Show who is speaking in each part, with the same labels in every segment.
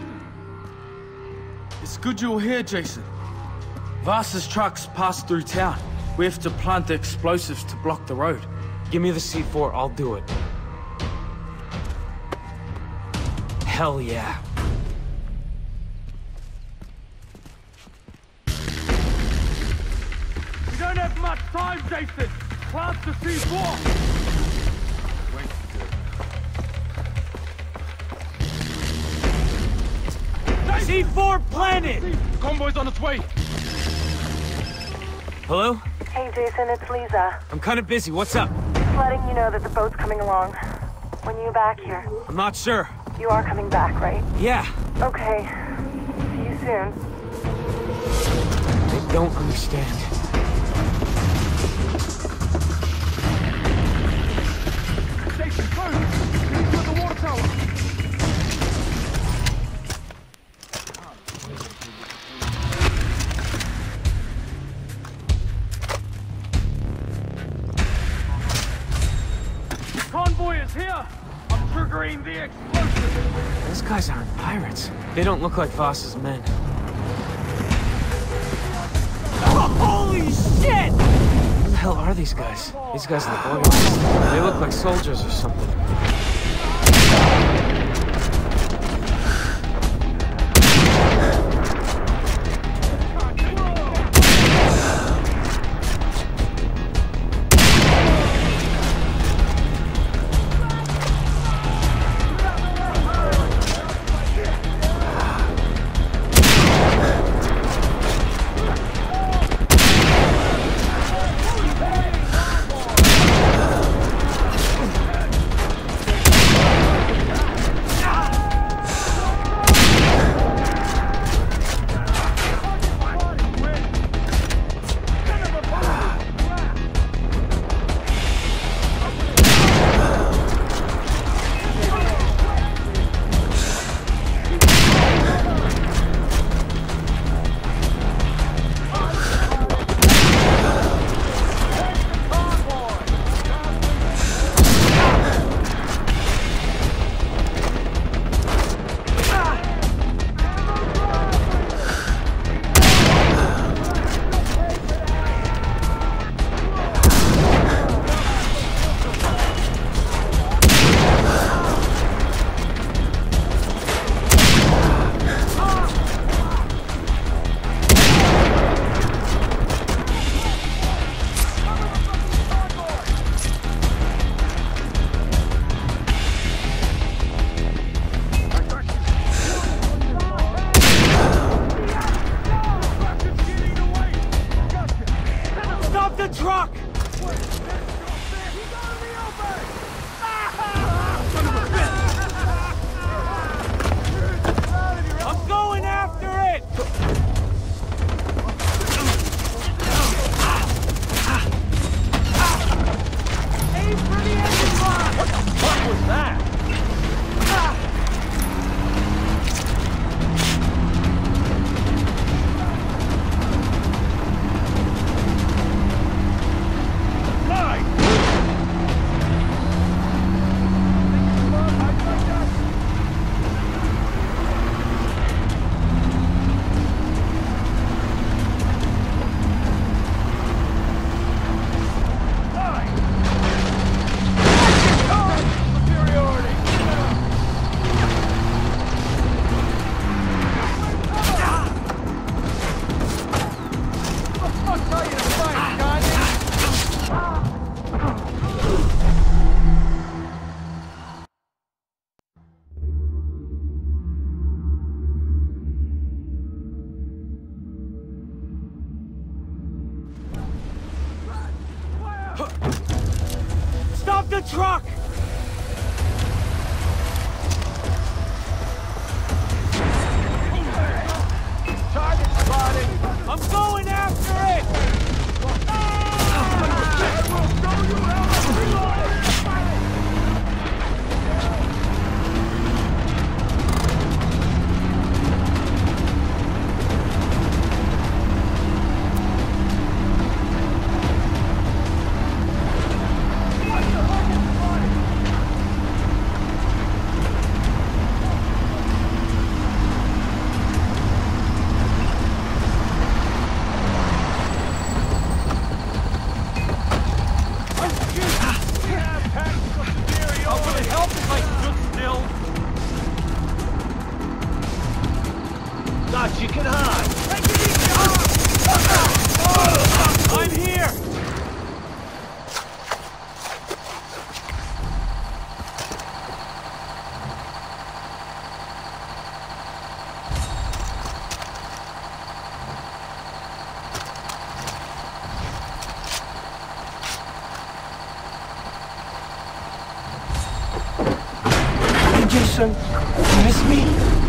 Speaker 1: It's good you're here, Jason. Vasa's trucks pass through town. We have to plant the explosives to block the road.
Speaker 2: Give me the C4, I'll do it. Hell yeah.
Speaker 1: We don't have much time, Jason! Plant the C4!
Speaker 2: C4 planted!
Speaker 1: Convoy's on its way!
Speaker 2: Hello?
Speaker 3: Hey Jason, it's Lisa.
Speaker 2: I'm kinda busy, what's up?
Speaker 3: Just letting you know that the boat's coming along. When you back here?
Speaker 2: I'm not sure.
Speaker 3: You are coming back, right?
Speaker 2: Yeah.
Speaker 3: Okay. See you soon.
Speaker 2: They don't understand.
Speaker 1: Jason, move! He's at the water tower! Convoy is here! I'm triggering the explosive!
Speaker 2: Those guys aren't pirates. They don't look like Voss's men. Oh, holy shit! Who the hell are these guys? These guys look organized. They look like soldiers or something. Stop the truck!
Speaker 1: Target spotted!
Speaker 2: I'm going after it!
Speaker 1: We'll show you how to reload! What the fuck is spotted?
Speaker 4: much you can hide.
Speaker 2: I'm here!
Speaker 5: Jason, you miss me?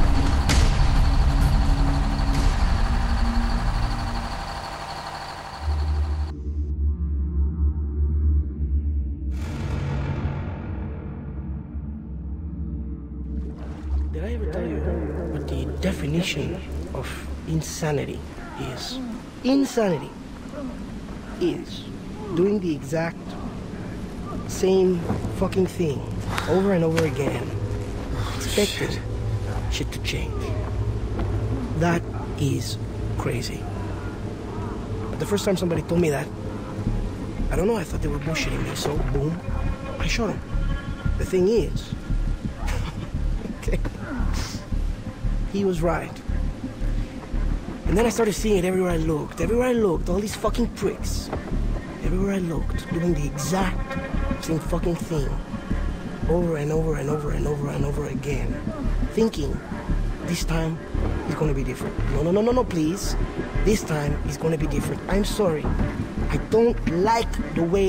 Speaker 5: Did I ever tell you what the definition of insanity is? Insanity is doing the exact same fucking thing over and over again, expecting shit to change. That is crazy. But the first time somebody told me that, I don't know, I thought they were bullshitting me, so boom, I shot them. The thing is, okay, he was right. And then I started seeing it everywhere I looked. Everywhere I looked, all these fucking pricks. Everywhere I looked, doing the exact same fucking thing. Over and over and over and over and over again. Thinking, this time, it's gonna be different. No, please. This time, it's gonna be different. I'm sorry. I don't like the way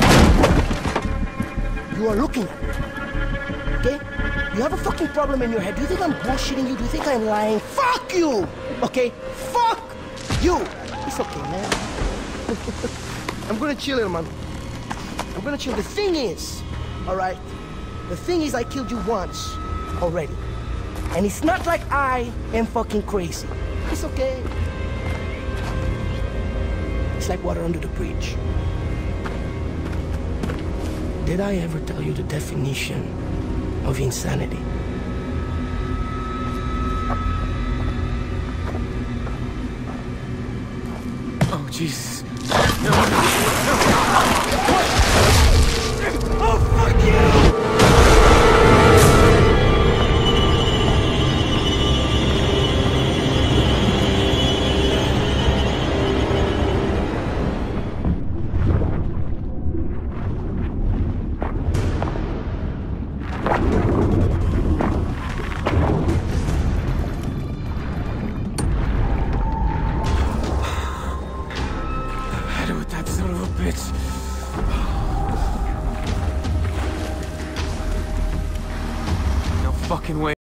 Speaker 5: you are looking at me. Okay? You have a fucking problem in your head. Do you think I'm bullshitting you? Do you think I'm lying? Fuck you! Okay? Fuck you! It's okay, man. I'm gonna chill here, man. I'm gonna chill. The thing is, alright? The thing is, I killed you once already. And it's not like I am fucking crazy. It's okay. It's like water under the bridge. Did I ever tell you the definition of insanity?
Speaker 2: Oh, Jesus.
Speaker 5: Oh, fuck you!
Speaker 2: No fucking way.